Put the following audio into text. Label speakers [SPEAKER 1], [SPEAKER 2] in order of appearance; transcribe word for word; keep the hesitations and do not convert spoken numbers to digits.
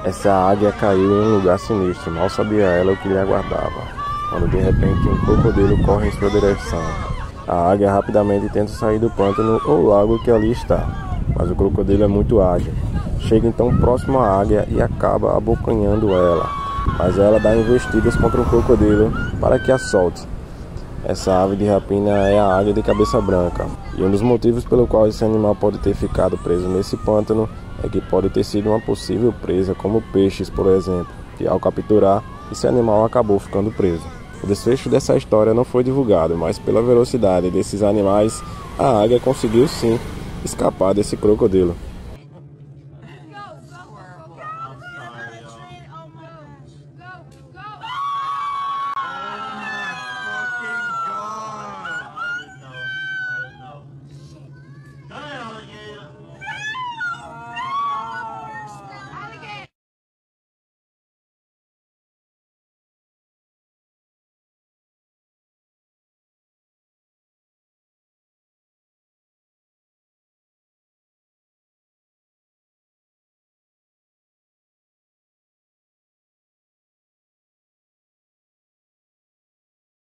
[SPEAKER 1] Essa águia caiu em um lugar sinistro, mal sabia ela o que lhe aguardava, quando de repente um crocodilo corre em sua direção. A águia rapidamente tenta sair do pântano ou lago que ali está, mas o crocodilo é muito ágil. Chega então próximo à águia e acaba abocanhando ela, mas ela dá investidas contra o crocodilo para que a solte. Essa ave de rapina é a águia de cabeça branca, e um dos motivos pelo qual esse animal pode ter ficado preso nesse pântano é que pode ter sido uma possível presa, como peixes, por exemplo, que ao capturar, esse animal acabou ficando preso. O desfecho dessa história não foi divulgado, mas pela velocidade desses animais, a águia conseguiu sim escapar desse crocodilo.